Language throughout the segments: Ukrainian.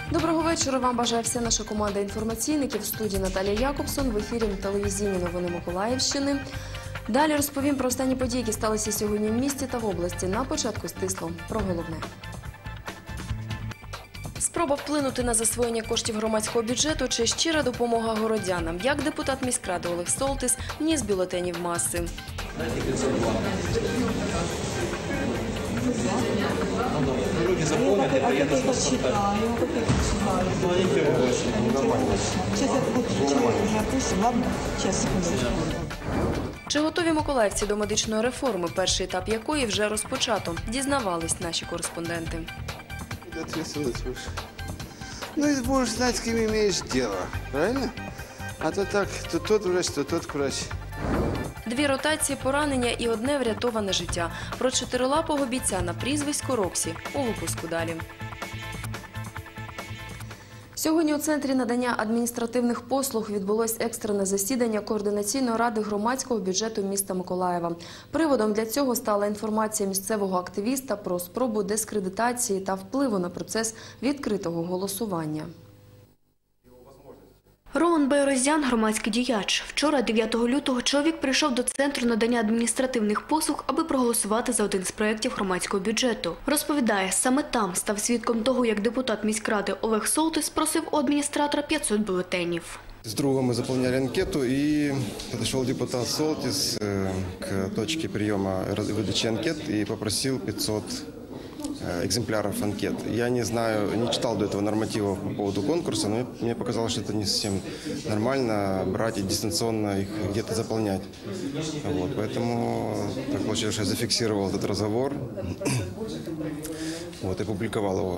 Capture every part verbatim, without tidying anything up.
Доброго вечора вам бажає вся наша команда інформаційників. В студії Наталія Якобсон, в ефірі телевізійні новини Миколаївщини. Далі розповім про останні події, які сталися сьогодні в місті та в області. На початку стисло про головне. Спроба вплинути на засвоєння коштів громадського бюджету чи щира допомога городянам. Як депутат міськради Олег Солтис вніс бюлетенів маси. Люди заполнят, и приедут с паспортами. Ну, они первые очень нормально. Сейчас я буду человек уже опустим, ладно? Сейчас, секундочку. Чи готові миколаївці до медичної реформи, перший етап якої вже розпочато, дізнавались наші кореспонденти. Ответственность выше. Ну и будешь знать, с кем имеешь дело, правильно? А то так, то тот врач, то тот врач. Дві ротації, поранення і одне врятоване життя. Про чотирилапого бійця на прізвисько Роксі у випуску далі. Сьогодні у Центрі надання адміністративних послуг відбулось екстрене засідання Координаційної ради громадського бюджету міста Миколаєва. Приводом для цього стала інформація місцевого активіста про спробу дискредитації та впливу на процес відкритого голосування. Роман Байрозян – громадський діяч. Вчора, дев'ятого лютого, чоловік прийшов до Центру надання адміністративних послуг, аби проголосувати за один з проєктів громадського бюджету. Розповідає, саме там став свідком того, як депутат міськради Олег Солтис просив у адміністратора п'ятсот бюлетенів. С другом мы заполняли анкету, и подошел депутат Солтис к точке приема выдачи анкет и попросил пятьсот экземпляров анкет. Я не знаю, не читал до этого нормативов по поводу конкурса, но мне показалось, что это не совсем нормально брать и дистанционно их где-то заполнять. Вот, поэтому так получилось, что я зафиксировал этот разговор вот, и публиковал его.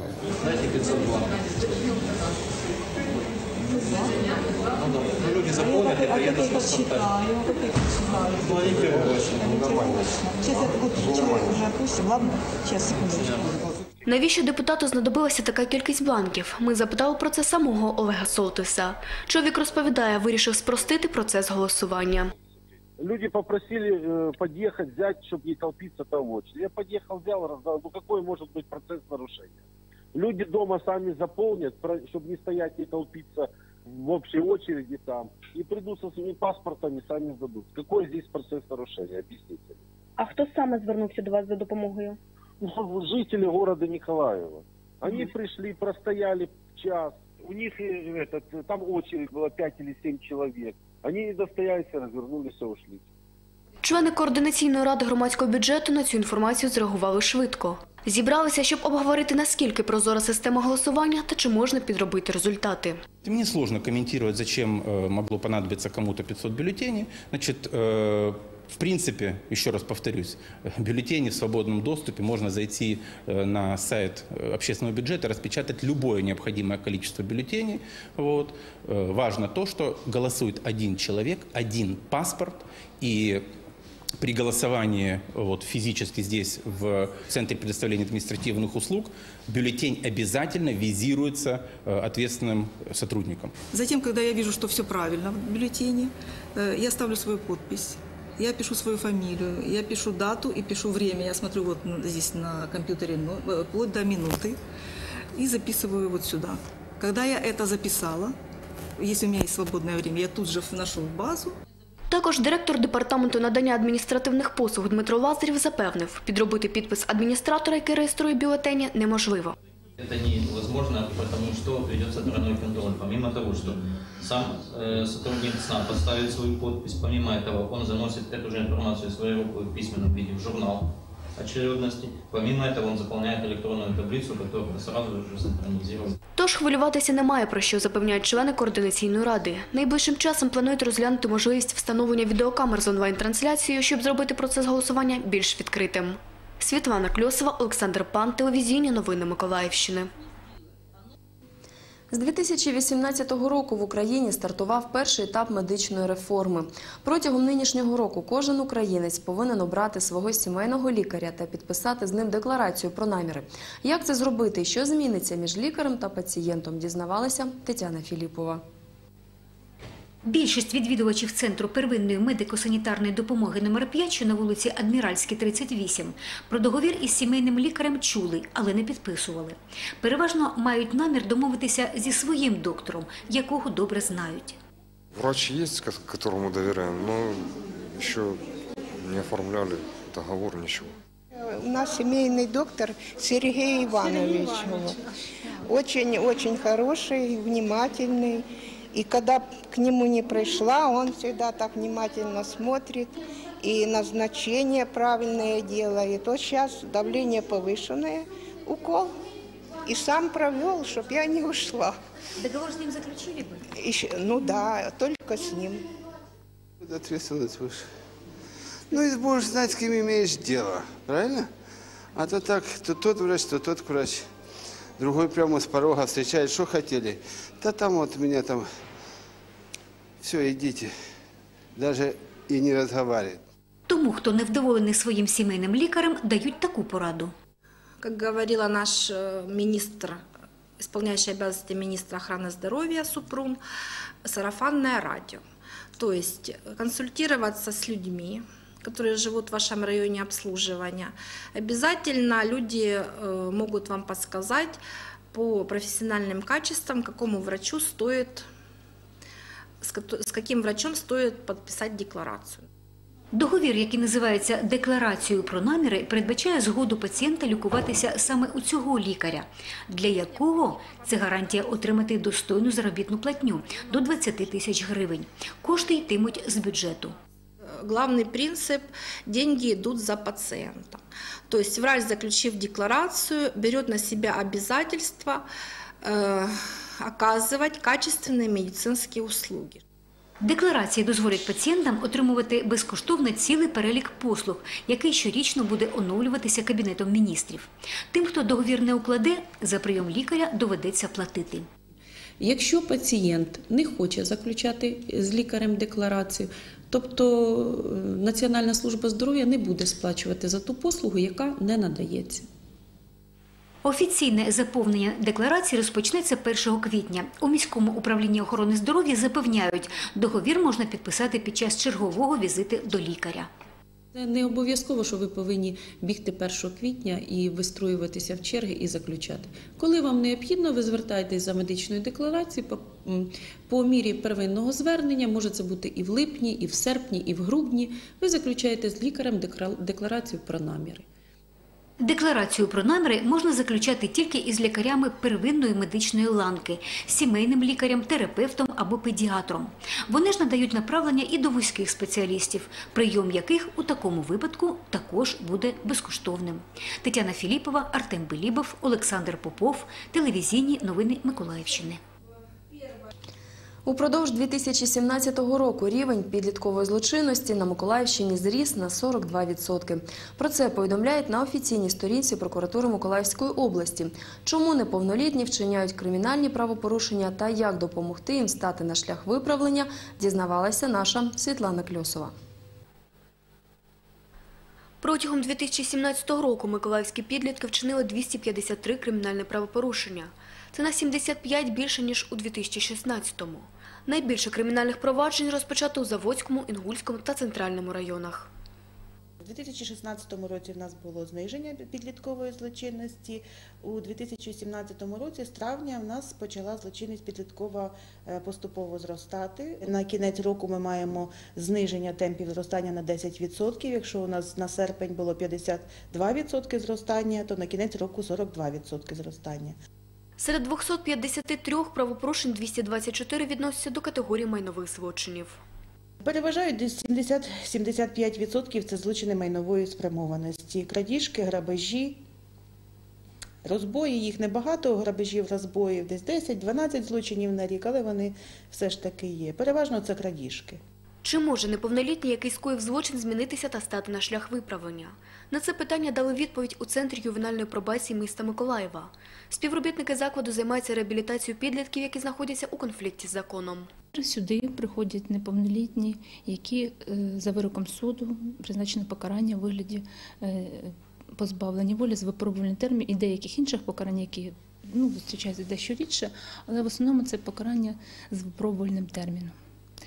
Ну, люди заполнят, и приедут с паспортами. Ну, они первые очень нормально. Сейчас я буду человек уже опустим, ладно? Сейчас, секундочку. Навіщо депутату знадобилася така кількість бланків? Ми запитали про це самого Олега Солтиса. Чоловік розповідає, вирішив спростити процес голосування. Люди попросили э, подъехать, взять, чтобы не толпиться там в очереди. Я подъехал, взял, раздал. Ну какой может быть процесс нарушения? Люди дома сами заполнят, чтобы не стоять и толпиться в общей очереди там. И придут со своими паспортами, сами сдадут. Какой здесь процесс нарушения? Объясните. А хто саме звернувся до вас за допомогою? Ну, жители города Николаева. Они mm-hmm. пришли, простояли час. У них этот, там очередь была пять или семь человек. Они не достоялись, развернулись и ушли. Члени Координаційної ради громадського бюджету на цю інформацію зреагували швидко. Зібралися, щоб обговорити, наскільки прозора система голосування та чи можна підробити результати. Мне сложно комментировать, зачем могло понадобиться кому-то пятьсот бюллетеней. Значит, в принципе, еще раз повторюсь, бюллетени в свободном доступе, можно зайти на сайт общественного бюджета, распечатать любое необходимое количество бюллетеней. Вот. Важно то, что голосует один человек, один паспорт, и при голосовании вот, физически здесь, в Центре предоставления административных услуг, бюллетень обязательно визируется ответственным сотрудником. Затем, когда я вижу, что все правильно в бюллетене, я ставлю свою подпись, я пишу свою фамилию, я пишу дату и пишу время. Я смотрю вот здесь на компьютере, ну, вплоть до минуты, и записываю вот сюда. Когда я это записала, если у меня есть свободное время, я тут же вношу в базу. Також директор департаменту надання адміністративних послуг Дмитро Лазарєв запевнив, підробити підпис адміністратора, який реєструє бюлетені, неможливо. Это невозможно, потому что ведется тройной контроль. Помимо того, что сам э, сотрудник СНАП поставит свою подпись, помимо этого он заносит эту же информацию в своей рукой в письменном виде в журнал очередности. Помимо этого он заполняет электронную таблицу, которая сразу же синхронизирует. Тож хвилюватися немає про що, запевняють члени Координаційної ради. Найближчим часом планують розглянути можливість встановлення відеокамер з онлайн-трансляцією, щоб зробити процес голосування більш відкритим. Світлана Кльосова, Олександр Пан, телевізійні новини Миколаївщини. З дві тисячі вісімнадцятого року в Україні стартував перший етап медичної реформи. Протягом нинішнього року кожен українець повинен обрати свого сімейного лікаря та підписати з ним декларацію про наміри. Як це зробити і що зміниться між лікарем та пацієнтом, дізнавалася Тетяна Філіпова. Більшість відвідувачів Центру первинної медико-санітарної допомоги номер п'ять, що на вулиці Адміральській, тридцять вісім, про договір із сімейним лікарем чули, але не підписували. Переважно мають намір домовитися зі своїм доктором, якого добре знають. Врач есть, которому доверяем, но еще не оформляли договор, ничего. У нас семейный доктор Сергей Иванович. Очень-очень хороший, внимательный. И когда к нему не пришла, он всегда так внимательно смотрит и назначение правильное делает. Вот сейчас давление повышенное, укол. И сам провел, чтобы я не ушла. Договор с ним заключили бы? Еще, ну да, только с ним. Ответственность выше. Ну и будешь знать, с кем имеешь дело, правильно? А то так, то тот врач, то тот врач. Другой прямо с порога встречает, что хотели. Да там вот меня там, все, идите. Даже и не разговаривает. Тому, хто невдоволений своїм сімейним лікарем, дають таку пораду. Как говорила наш министр, исполняющий обязанности министра охраны здоровья Супрун, сарафанное радио. То есть консультироваться с людьми, которые живут в вашем районе обслуживания. Обязательно люди могут вам подсказать по профессиональным качествам, какому врачу стоит, с каким врачом стоит подписать декларацию. Договір, який називається «Декларацією про наміри», передбачає згоду пацієнта лікуватися саме у цього лікаря, для якого це гарантія отримати достойну заробітну платню – до двадцяти тисяч гривень. Кошти йтимуть з бюджету. Главный принцип – деньги идут за пациентом. То есть врач, заключив декларацию, берет на себя обязательство э, оказывать качественные медицинские услуги. Декларації дозволять пацієнтам отримувати безкоштовно цілий перелік послуг, який щорічно буде оновлюватися Кабінетом міністрів. Тим, хто договір не укладе, за прийом лікаря доведеться платити. Якщо пацієнт не хоче заключати з лікарем декларацію, тобто Національна служба здоров'я не буде сплачувати за ту послугу, яка не надається. Офіційне заповнення декларації розпочнеться першого квітня. У міському управлінні охорони здоров'я запевняють, договір можна підписати під час чергового візиту до лікаря. Це не обов'язково, що ви повинні бігти першого квітня і вистроюватися в черги і заключати. Коли вам необхідно, ви звертаєтесь за медичною декларацією по, по мірі первинного звернення, може це бути і в липні, і в серпні, і в грудні, ви заключаєте з лікарем декларацію про наміри. Декларацію про наміри можна заключати тільки із лікарями первинної медичної ланки, сімейним лікарем, терапевтом або педіатром. Вони ж надають направлення і до вузьких спеціалістів, прийом яких у такому випадку також буде безкоштовним. Тетяна Філіпова, Артем Белібов, Олександр Попов. Телевізійні новини Миколаївщини. Упродовж дві тисячі сімнадцятого року рівень підліткової злочинності на Миколаївщині зріс на сорок два відсотки. Про це повідомляють на офіційній сторінці прокуратури Миколаївської області. Чому неповнолітні вчиняють кримінальні правопорушення та як допомогти їм стати на шлях виправлення, дізнавалася наша Світлана Кльосова. Протягом дві тисячі сімнадцятого року миколаївські підлітки вчинили двісті п'ятдесят три кримінальні правопорушення. Це на сімдесят п'ять більше, ніж у дві тисячі шістнадцятому. Найбільше кримінальних проваджень розпочато у Заводському, Інгульському та Центральному районах. У дві тисячі шістнадцятому році в нас було зниження підліткової злочинності. У дві тисячі сімнадцятому році з травня в нас почала злочинність підліткова поступово зростати. На кінець року ми маємо зниження темпів зростання на десять відсотків. Якщо у нас на серпень було п'ятдесят два відсотки зростання, то на кінець року сорок два відсотки зростання. Серед двохсот п'ятдесяти трьох правопорушень двісті двадцять чотири відносяться до категорії майнових злочинів. Переважають десь сімдесят - сімдесят п'ять відсотків це злочини майнової спрямованості. Крадіжки, грабежі, розбої, їх небагато, грабежів, розбоїв, десь десять - дванадцять злочинів на рік, але вони все ж таки є. Переважно це крадіжки. Чи може неповнолітній, який скоїв злочин, змінитися та стати на шлях виправлення? На це питання дали відповідь у Центрі ювенальної пробації міста Миколаєва. Співробітники закладу займаються реабілітацією підлітків, які знаходяться у конфлікті з законом. Сюди приходять неповнолітні, які за вироком суду призначено покарання у вигляді позбавлення волі з випробувальним терміном і деяких інших покарань, які ну, зустрічаються дещо рідше, але в основному це покарання з випробувальним терміном.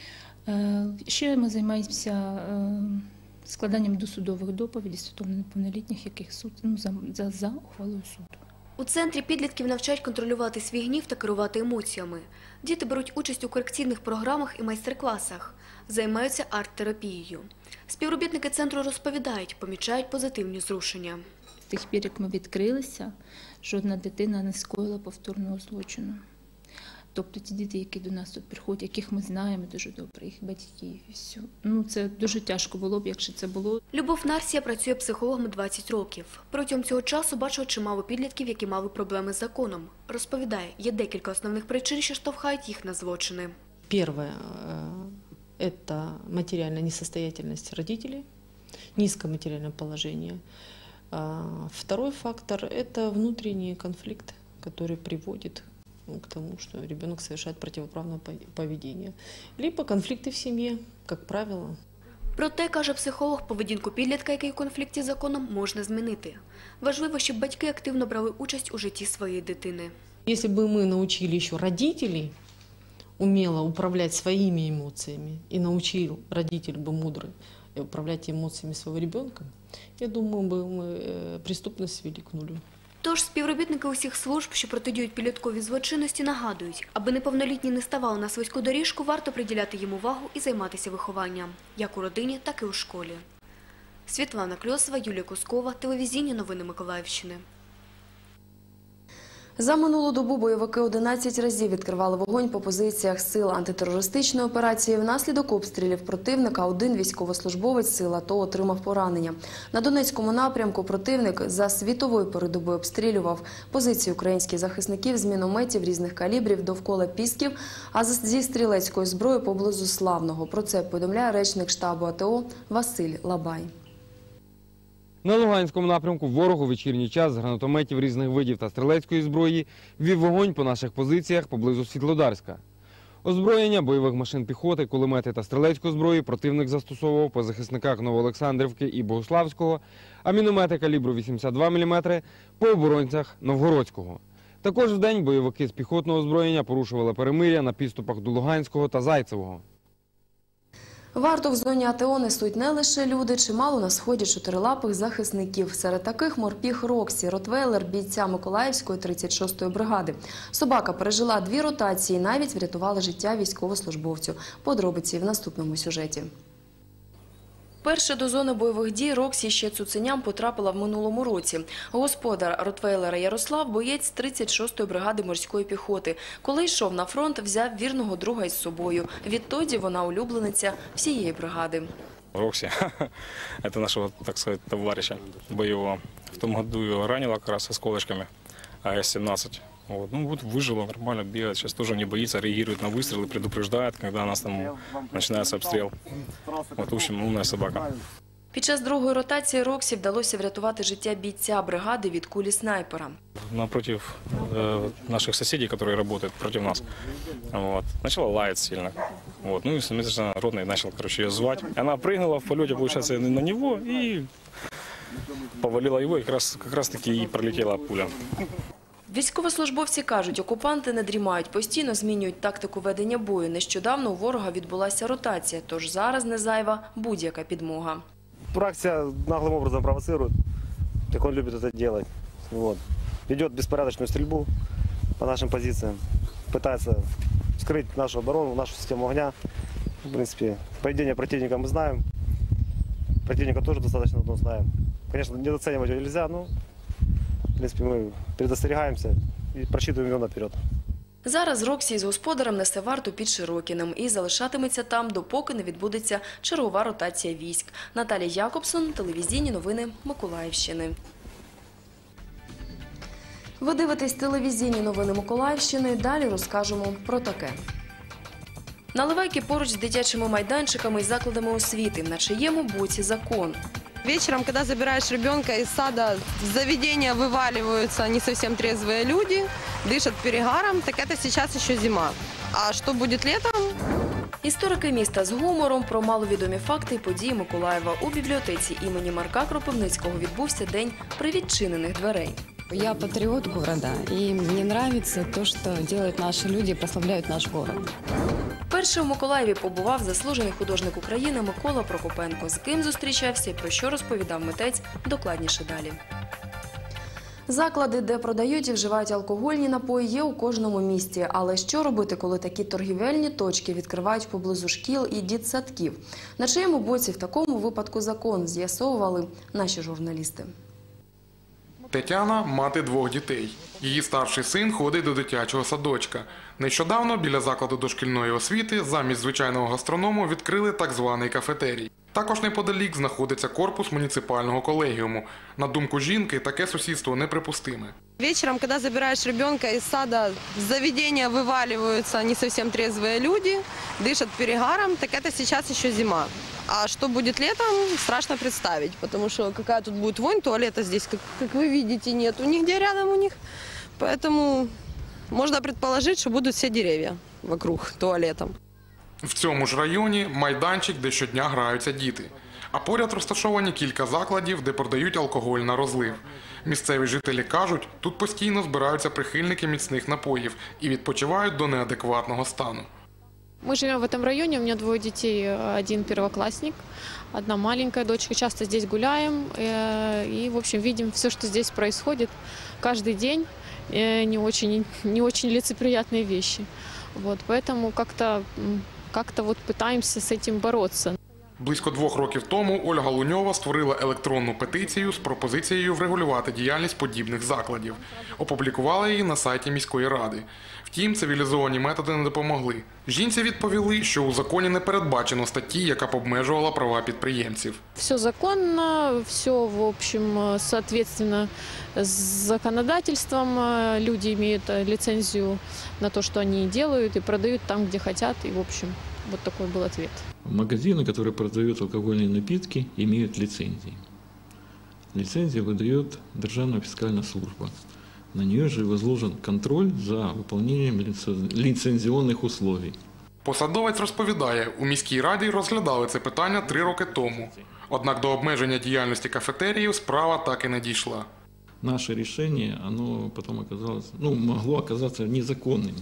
Е, Ще ми займаємося е, складанням досудових доповідей стосовно неповнолітніх, яких суд ну, за, за, за ухвалою суду. У центрі підлітків навчають контролювати свій гнів та керувати емоціями. Діти беруть участь у корекційних програмах і майстер-класах, займаються арт-терапією. Співробітники центру розповідають, помічають позитивні зрушення. З тих пір, як ми відкрилися, жодна дитина не скоїла повторного злочину. Тобто ті діти, які до нас тут приходять, яких ми знаємо дуже добре, їх батьків і все. Ну, це дуже тяжко було б, якщо це було. Любов Нарсія працює психологом двадцять років. Протягом цього часу бачила чимало підлітків, які мали проблеми з законом. Розповідає, є декілька основних причин, що штовхають їх на злочини. Первое – это материальная несостоятельность родителей, низкое материальное положение. Второй фактор – это внутренний конфликт, который приводит к тому, что ребенок совершает противоправное поведение. Либо конфликты в семье, как правило. Проте, каже психолог, поведінку підлітка, який у конфлікті з законом, можна змінити. Важливо, щоб батьки активно брали участь у житті своєї дитини. Если бы мы научили еще родителей умело управлять своими эмоциями и научил родитель бы мудро управлять эмоциями своего ребенка, я думаю, бы мы преступность свели к нулю. Тож співробітники усіх служб, що протидіють підлітковій злочинності, нагадують, аби неповнолітні не ставали на слизьку доріжку, варто приділяти їм увагу і займатися вихованням, як у родині, так і у школі. Світлана Кльосова, Юлія Кускова, телевізійні новини Миколаївщини. За минулу добу бойовики одинадцять разів відкривали вогонь по позиціях сил антитерористичної операції. Внаслідок обстрілів противника один військовослужбовець сил АТО отримав поранення. На Донецькому напрямку противник за світової передоби обстрілював позиції українських захисників з мінометів різних калібрів довкола Пісків, а зі стрілецької зброї поблизу Славного. Про це повідомляє речник штабу АТО Василь Лабай. На Луганському напрямку ворог у вечірній час з гранатометів різних видів та стрілецької зброї вів вогонь по наших позиціях поблизу Світлодарська. Озброєння бойових машин піхоти, кулемети та стрілецької зброї противник застосовував по захисниках Новоолександрівки і Богуславського, а міномети калібру вісімдесят два міліметри по оборонцях Новгородського. Також вдень бойовики з піхотного озброєння порушували перемир'я на підступах до Луганського та Зайцевого. Варту в зоні АТО несуть не лише люди, чимало на сході чотирилапих захисників. Серед таких морпіг Роксі, ротвейлер бійця Миколаївської тридцять шостої бригади. Собака пережила дві ротації і навіть врятувала життя військовослужбовцю. Подробиці в наступному сюжеті. Перше до зони бойових дій Роксі ще цуценям потрапила в минулому році. Господар ротвейлера Ярослав – боєць тридцять шостої бригади морської піхоти. Коли йшов на фронт, взяв вірного друга із собою. Відтоді вона улюблениця всієї бригади. Рокси – это нашего, так сказать, товарища боевого. В том году его ранило как раз осколочками А С семнадцать. Вот. Ну вот выжила, нормально бегает, сейчас тоже не боится, реагирует на выстрелы, предупреждает, когда у нас там начинается обстрел. Вот, в общем, умная собака. Під час другої ротації Роксі вдалося врятувати життя бійця бригади від кулі снайпера. Напротив э, наших соседей, которые работают против нас, вот, начала лаять сильно. Вот, ну и, соответственно, ротный начал, короче, ее звать. Она прыгнула в полете, получается, на него и повалила его, и как раз, как раз таки и пролетела пуля. Військовослужбовці кажуть, окупанти не дрімають, постійно змінюють тактику ведення бою. Нещодавно у ворога відбулася ротація, тож зараз не зайва будь-яка підмога. Фракция наглым образом провоцирует, как он любит это делать. Вот. Ведет беспорядочную стрельбу по нашим позициям, пытается скрыть нашу оборону, нашу систему огня. В принципе, поведение противника мы знаем, противника тоже достаточно давно знаем. Конечно, недооценивать его нельзя, но в принципе мы предостерегаемся и просчитываем его наперед. Зараз Роксі з господарем несе варту під Широкіним і залишатиметься там, допоки не відбудеться чергова ротація військ. Наталія Якобсон, телевізійні новини Миколаївщини. Ви дивитесь телевізійні новини Миколаївщини, далі розкажемо про таке. Наливайки поруч з дитячими майданчиками і закладами освіти, на чиєму боці закон. Вечером, когда забираешь ребенка из сада, в заведение вываливаются не совсем трезвые люди, дышат перегаром, так это сейчас еще зима. А что будет летом? Історики міста з гумором про маловідомі факти і події Миколаєва. У бібліотеці імені Марка Кропивницького відбувся день привідчинених дверей. Я патриот города, и мне нравится то, что делают наши люди, прославляют наш город. Вперше у Миколаєві побував заслужений художник України Микола Прокопенко. З ким зустрічався і про що розповідав митець, докладніше далі. Заклади, де продають і вживають алкогольні напої, є у кожному місті. Але що робити, коли такі торгівельні точки відкривають поблизу шкіл і дитсадків? На чиєму боці в такому випадку закон, з'ясовували наші журналісти. Тетяна – мати двох дітей. Її старший син ходить до дитячого садочка. Нещодавно біля закладу дошкільної освіти замість звичайного гастроному відкрили так званий кафетерій. Також неподалік знаходиться корпус муніципального колегіуму. На думку жінки, таке сусідство неприпустиме. Вечером, когда забираешь ребенка из сада, в заведение вываливаются не совсем трезвые люди, дышат перегаром, так это сейчас еще зима. А что будет летом, страшно представить, потому что какая тут будет вонь, туалета здесь, как, как вы видите, нету нигде рядом у них. Поэтому можно предположить, что будут все деревья вокруг туалета. В цьому ж районі майданчик, де щодня граються діти. А поряд розташовані кілька закладів, де продають алкоголь на розлив. Місцеві жителі кажуть, тут постійно збираються прихильники міцних напоїв і відпочивають до неадекватного стану. Мы живем в этом районе, у меня двое детей, один первоклассник, одна маленькая дочка. Часто здесь гуляем и, в общем, видим все, что здесь происходит каждый день. Не очень, не очень лицеприятные вещи. Вот, поэтому как-то, как-то вот пытаемся с этим бороться. Близько двох років тому Ольга Луньова створила електронну петицію з пропозицією врегулювати діяльність подібних закладів. Опублікувала її на сайті міської ради. Втім, цивілізовані методи не допомогли. Жінці відповіли, що у законі не передбачено статті, яка б обмежувала права підприємців. Все законно, все, в общем, соответственно с законодательством. Люди имеют лицензию на то, что они делают, и продают там, где хотят. И, в общем, вот такой был ответ. Магазины, которые продают алкогольные напитки, имеют лицензии. Лицензию выдает Державная фискальная служба. На нее же возложен контроль за выполнением лицензионных условий. Посадовець розповідає, у міській раді розглядали це питання три роки тому. Однак до обмеження діяльності кафетеріїв справа так і не дійшла. Наше решение, оно потом оказалось, ну, могло оказаться незаконным.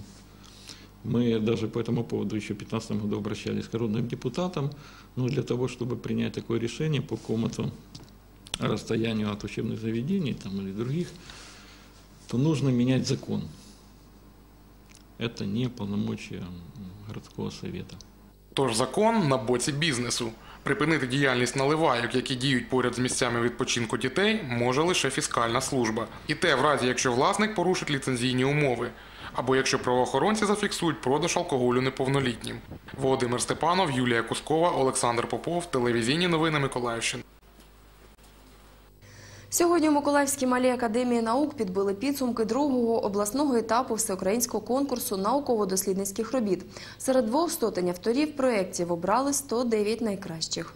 Мы даже по этому поводу еще в две тысячи пятнадцатом году обращались к народным депутатам, но для того, чтобы принять такое решение по какому-то расстоянию от учебных заведений там, или других, то нужно менять закон. Это не полномочия городского совета. Тож закон на боці бізнесу. Припинити діяльність наливайок, які діють поряд з місцями відпочинку дітей, може лише фіскальна служба. І те в разі, якщо власник порушить ліцензійні умови. Або якщо правоохоронці зафіксують продаж алкоголю неповнолітнім. Володимир Степанов, Юлія Кускова, Олександр Попов. Телевізійні новини Миколаївщини. Сьогодні у Миколаївській малій академії наук підбили підсумки другого обласного етапу всеукраїнського конкурсу науково-дослідницьких робіт. Серед двох сотень авторів проєктів обрали сто дев'ять найкращих.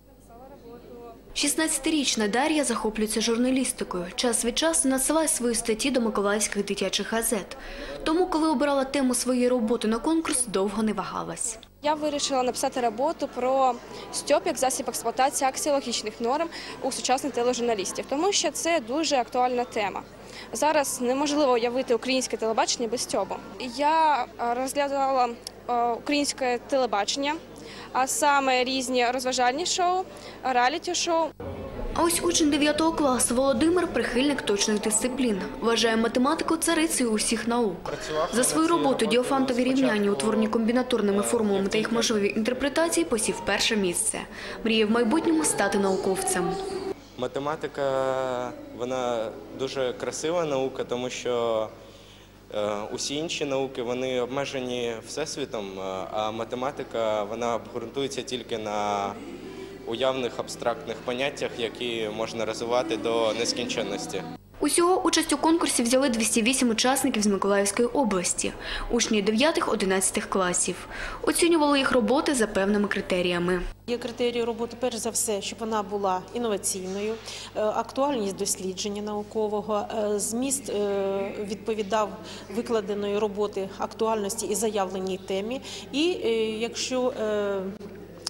шістнадцятирічна Дар'я захоплюється журналістикою. Час від часу надсилає свої статті до миколаївських дитячих газет. Тому, коли обирала тему своєї роботи на конкурс, довго не вагалась. Я вирішила написати роботу про стьоп як засіб експлуатації аксіологічних норм у сучасних тележурналістів, тому що це дуже актуальна тема. Зараз неможливо уявити українське телебачення без стьобу. Я розглядала українське телебачення, а саме різні розважальні шоу, реаліті-шоу. А ось учень дев'ятого класу Володимир – прихильник точних дисциплін. Вважає математику царицею усіх наук. За свою роботу діофантові рівняння, утворені комбінаторними формулами та їх можливі інтерпретації, посів перше місце. Мріє в майбутньому стати науковцем. Математика, вона дуже красива наука, тому що усі інші науки, вони обмежені всесвітом, а математика, вона обґрунтується тільки на уявних абстрактних поняттях, які можна розвивати до нескінченності. Усього участь у конкурсі взяли двісті вісім учасників з Миколаївської області, учні дев'ятих-одинадцятих класів. Оцінювали їх роботи за певними критеріями. Є критерії роботи, перш за все, щоб вона була інноваційною, актуальність дослідження наукового, зміст відповідав викладеної роботи актуальності і заявленій темі. І якщо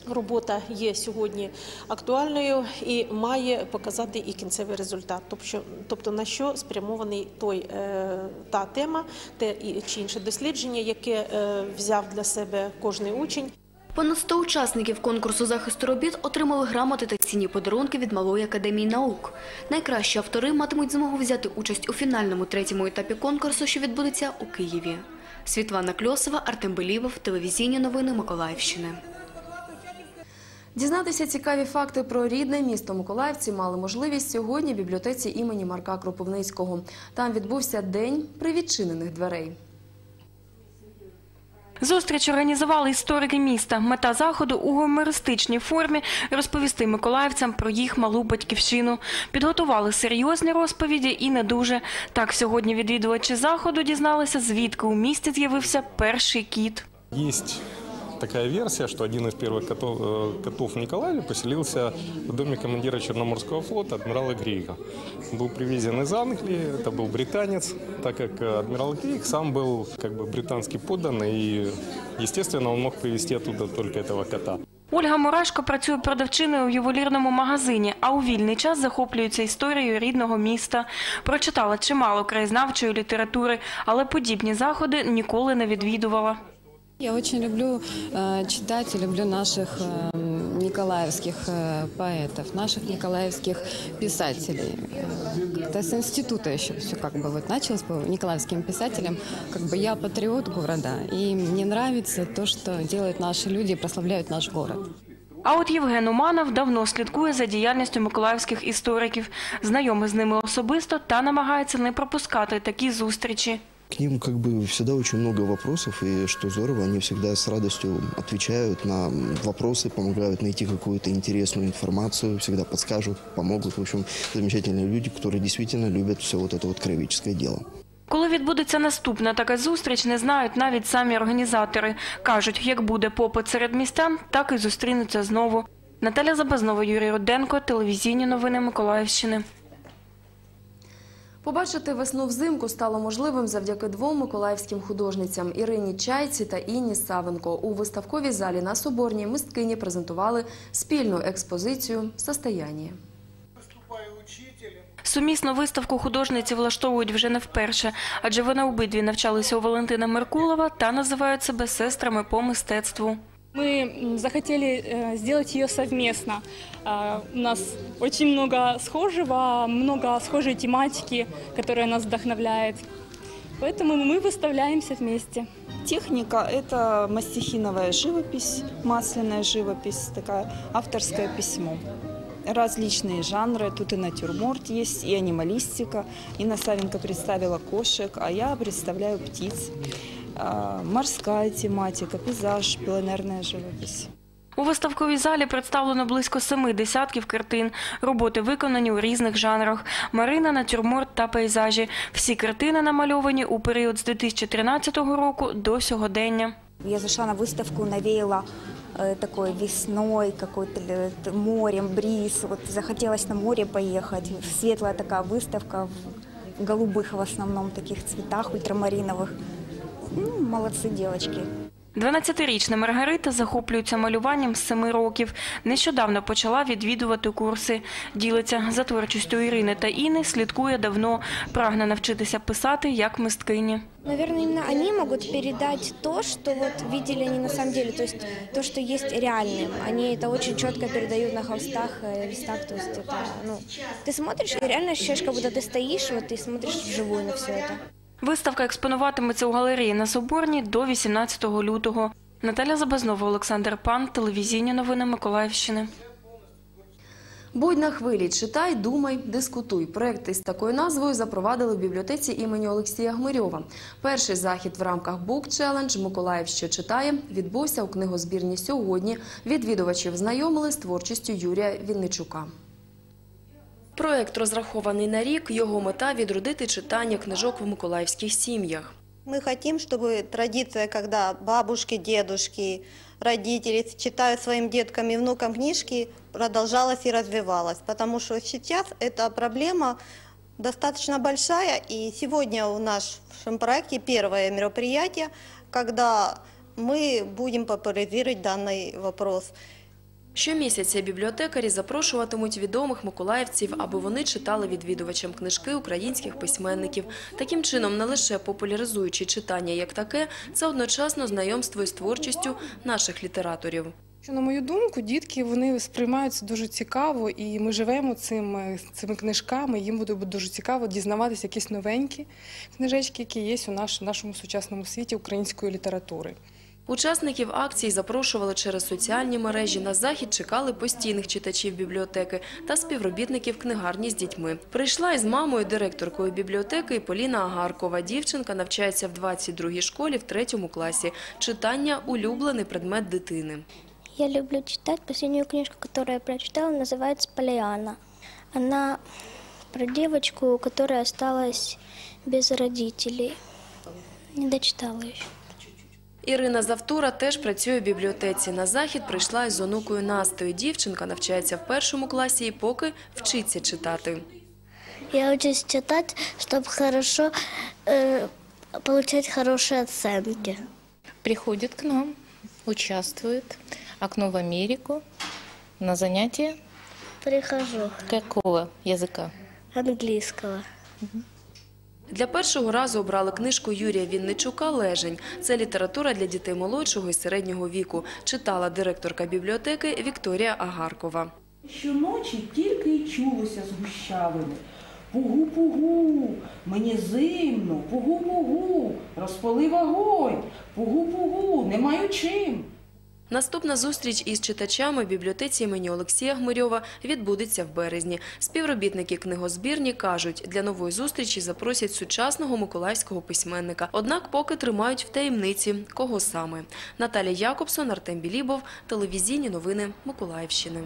робота є сьогодні актуальною і має показати і кінцевий результат. Тобто, тобто на що спрямований той, е, та тема, те чи інше дослідження, яке е, взяв для себе кожний учень. Понад сто учасників конкурсу захисту робіт отримали грамоти та цінні подарунки від Малої академії наук. Найкращі автори матимуть змогу взяти участь у фінальному третьому етапі конкурсу, що відбудеться у Києві. Світлана Кльосова, Артем Белівов, телевізійні новини Миколаївщини. Дізнатися цікаві факти про рідне місто миколаївці мали можливість сьогодні в бібліотеці імені Марка Кропивницького. Там відбувся День привідчинених дверей. Зустріч організували історики міста. Мета заходу у гумористичній формі розповісти миколаївцям про їх малу батьківщину. Підготували серйозні розповіді і не дуже. Так, сьогодні відвідувачі заходу дізналися, звідки у місті з'явився перший кіт. Є такая версия, что один из первых котов, котов в Николаеве поселился в доме командира Черноморского флота адмирала Грейга. Был привезен из Англии, это был британец, так как адмирал Грейг сам был как бы британский подданный, и, естественно, он мог привезти оттуда только этого кота. Ольга Мурашко працює продавчиною у ювелірному магазині, а у вільний час захоплюється історією рідного міста. Прочитала чимало краєзнавчої літератури, але подібні заходи ніколи не відвідувала. Я очень люблю э, читать и люблю наших э, николаевских э, поэтов, наших николаевских писателей. Это с института еще все как бы вот началось по николаевским писателям. Как бы я патриот города, и мне нравится то, что делают наши люди и прославляют наш город. А от Євген Уманов давно слідкує за діяльністю миколаївських істориків, знайомий з ними особисто та намагається не пропускати такі зустрічі. К ним как бы всегда очень много вопросов, и что здорово, они всегда с радостью отвечают на вопросы, помогают найти какую-то интересную информацию, всегда подскажут, помогут. В общем, замечательные люди, которые действительно любят все вот это вот краеведческое дело. Коли відбудеться наступна така зустріч, не знають навіть самі організатори. Кажуть, як буде попит серед містян, так і зустрінуться знову. Наталя Забазнова, Юрій Руденко, телевізійні новини Миколаївщини. Побачити весну взимку стало можливим завдяки двом миколаївським художницям – Ірині Чайці та Інні Савенко. У виставковій залі на Соборній мисткині презентували спільну експозицію «Состояние». Сумісну виставку художниці влаштовують вже не вперше, адже вони обидві навчалися у Валентина Меркулова та називають себе сестрами по мистецтву. Мы захотели сделать ее совместно. У нас очень много схожего, много схожей тематики, которая нас вдохновляет. Поэтому мы выставляемся вместе. Техника – это мастихиновая живопись, масляная живопись, такая авторское письмо. Различные жанры, тут и натюрморт есть, и анималистика. Инна Савенко представила кошек, а я представляю птиц. Морская тематика, пейзаж, пленерная живопись. У виставковій залі представлено близько семи десятків картин. Роботи виконані у різних жанрах – марина, натюрморт та пейзажі. Всі картини намальовані у період з дві тисячі тринадцятого року до сьогодення. Я зашла на выставку, навеяла такой весной, какой-то морем, бриз. Вот захотелось на море поехать. Светлая такая выставка в голубых в основном таких цветах, ультрамариновых. Ну, молодці дівчатки. дванадцятирічна Маргарита захоплюється малюванням з семи років. Нещодавно почала відвідувати курси. Ділиться, за творчістю Ірини та Інни слідкує давно. Прагне навчитися писати як мисткині. Наверное, именно они могут передать то, что вот видели они на самом деле, то есть то, что есть реальным. Они это очень четко передают на холстах, листах, то есть это, ну, ты смотришь и реально ощущаешь, как будто ты стоишь, вот ты смотришь вживую на все это. Виставка експонуватиметься у галереї на Соборній до вісімнадцятого лютого. Наталя Забазнова, Олександр Пан, телевізійні новини Миколаївщини. «Будь на хвилі, читай, думай, дискутуй». Проєкт із такою назвою запровадили в бібліотеці імені Олексія Гмирьова. Перший захід в рамках «Бук Челендж» «Миколаїв, що читає» відбувся у книгозбірні сьогодні. Відвідувачів знайомили з творчістю Юрія Вінничука. Проєкт розрахований на рік, його мета – відродити читання книжок в миколаївських сім'ях. Мы хотим, чтобы традиция, когда бабушки, дедушки, родители читают своим деткам и внукам книжки, продолжалась и развивалась. Потому что сейчас эта проблема достаточно большая. И сегодня в нашем проекте первое мероприятие, когда мы будем популяризировать данный вопрос. Щомісяця бібліотекарі запрошуватимуть відомих миколаївців, аби вони читали відвідувачам книжки українських письменників. Таким чином, не лише популяризуючи читання як таке, це одночасно знайомство із творчістю наших літераторів. На мою думку, дітки вони сприймаються дуже цікаво, і ми живемо цими, цими книжками, їм буде дуже цікаво дізнаватися якісь новенькі книжечки, які є у наш, нашому сучасному світі української літератури. Учасників акцій запрошували через соціальні мережі. На захід чекали постійних читачів бібліотеки та співробітників книгарні з дітьми. Прийшла із мамою, директоркою бібліотеки, і Поліна Агаркова. Дівчинка навчається в двадцять другій школі в третьому класі. Читання – улюблений предмет дитини. Я люблю читать. Последнюю книжку, которую я прочитала, называется «Полианна». Она про девочку, которая осталась без родителей. Не дочитала еще. Ірина Завтура теж працює в бібліотеці. На захід прийшла із онукою Настею. Дівчинка навчається в першому класі і поки вчиться читати. Я учусь читать, чтобы хорошо э, получать хорошие оценки. Приходит к нам, участвует. Окно в Америку. На занятия? Прихожу. Какого языка? Английского. Угу. Для першого разу обрали книжку Юрія Вінничука «Лежень». Це література для дітей молодшого і середнього віку. Читала директорка бібліотеки Вікторія Агаркова. Щоночі тільки й чулося з гущавини. Пугу-пугу, мені зимно, пугу-пугу, розпали вогонь, пугу-пугу, не маю чим. Наступна зустріч із читачами в бібліотеці імені Олексія Гмирьова відбудеться в березні. Співробітники книгозбірні кажуть, для нової зустрічі запросять сучасного миколаївського письменника. Однак поки тримають в таємниці, кого саме. Наталія Якобсон, Артем Білібов, телевізійні новини Миколаївщини.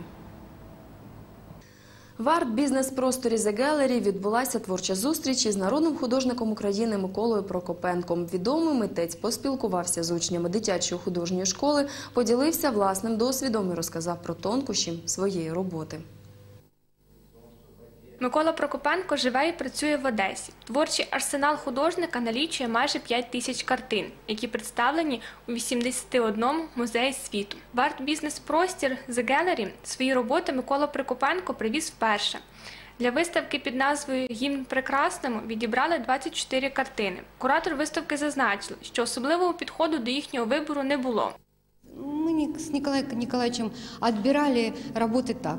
В арт-бізнес-просторі «The Gallery» відбулася творча зустріч із народним художником України Миколою Прокопенком. Відомий митець поспілкувався з учнями дитячої художньої школи, поділився власним досвідом і розказав про тонкощі своєї роботи. Микола Прокопенко живе і працює в Одесі. Творчий арсенал художника налічує майже п'ять тисяч картин, які представлені у вісімдесяти одному музеї світу. В арт-бізнес-простір «The Gallery» свої роботи Микола Прокопенко привіз вперше. Для виставки під назвою «Гімн прекрасному» відібрали двадцять чотири картини. Куратор виставки зазначила, що особливого підходу до їхнього вибору не було. Ми з Николаем Николаевичем відбирали роботи так.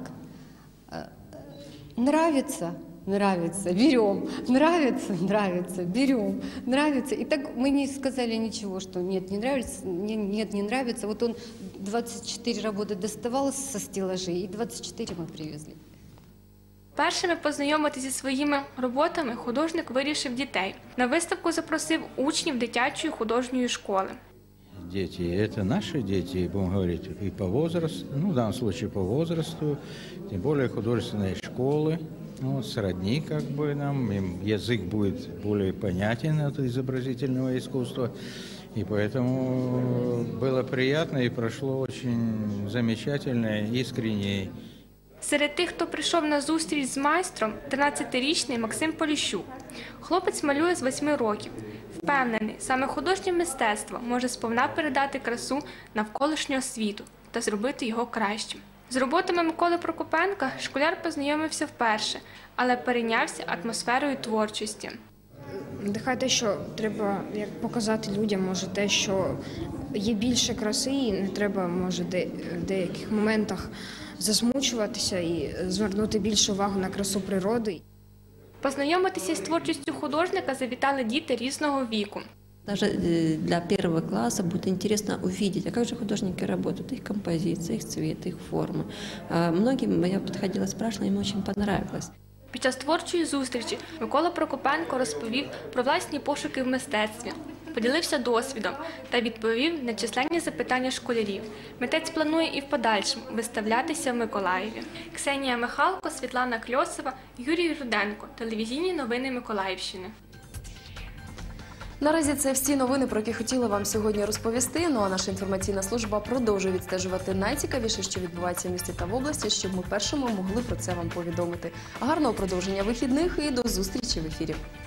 Нравится, нравится, берем, нравится, нравится, берем, нравится. И так мы не сказали ничего, что нет, не нравится, нет, не нравится. Вот он двадцять чотири работы доставал со стеллажей, и двадцять чотири мы привезли. Першими познайомитися зі своїми роботами художник вирішив дітей. На виставку запросив учнів дитячої художньої школи. Дети, это наши дети, будем говорить, и по возрасту, ну, в данном случае по возрасту, тем более художественной школы, ну, сродни как бы нам, им язык будет более понятен от изобразительного искусства, и поэтому было приятно и прошло очень замечательно, искренне. Серед тих, хто прийшов на зустріч з майстром, тринадцятирічний Максим Поліщук. Хлопець малює з восьми років. Впевнений, саме художнє мистецтво може сповна передати красу навколишнього світу та зробити його кращим. З роботами Миколи Прокопенка школяр познайомився вперше, але перейнявся атмосферою творчості. Нехай те, що треба як показати людям, може те, що є більше краси, і не треба, може, де, в деяких моментах засмучуватися і звернути більше увагу на красу природи. Познайомитися з творчістю художника завітали діти різного віку. Даже для первого класса будет интересно увидеть, а как же художники работают, их композиция, их цвет, их форма. Многим я подходила, спрашивала, им очень понравилось. Під час творчої зустрічі Микола Прокопенко розповів про власні пошуки в мистецтві, поділився досвідом та відповів на численні запитання школярів. Митець планує і в подальшому виставлятися в Миколаєві. Ксенія Михалко, Світлана Кльосова, Юрій Руденко. Телевізійні новини Миколаївщини. Наразі це всі новини, про які хотіла вам сьогодні розповісти. Ну а наша інформаційна служба продовжує відстежувати найцікавіше, що відбувається в місті та в області, щоб ми першими могли про це вам повідомити. Гарного продовження вихідних і до зустрічі в ефірі.